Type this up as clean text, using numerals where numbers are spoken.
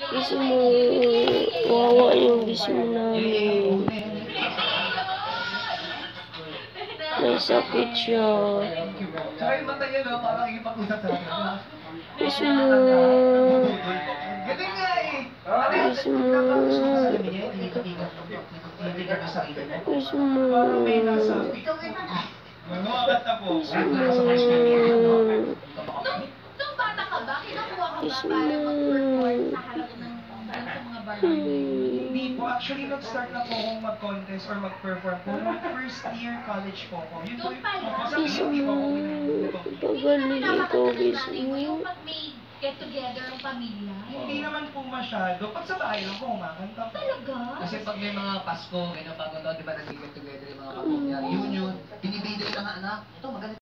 Kiss mo. Wawa yung kiss mo namin. May sakit siya. Kiss mo. Kiss mo. Kiss mo. Nung bata ka ba, kinukuha ka ba Kiss para mo. mag-perform sa harap ng sa mga barangay? Hindi po. Actually, nag-start na po akong mag-contest or mag-perform po. Nung first year college po ako. Yun po Doon pa lang. sa Kiss PUP po mo. ako ginagawa. Pagali ikaw, kiss mo. Yung pag may get-together ang pamilya. Hindi naman po masyado. Pag sa bahay lang po, kumakanta po. Talaga? Kasi pag may mga Pasko, ganyan, bago daw, di ba, nag-get together yung mga kapamilya, reunion, binibigay ng mga anak, ito, magaling.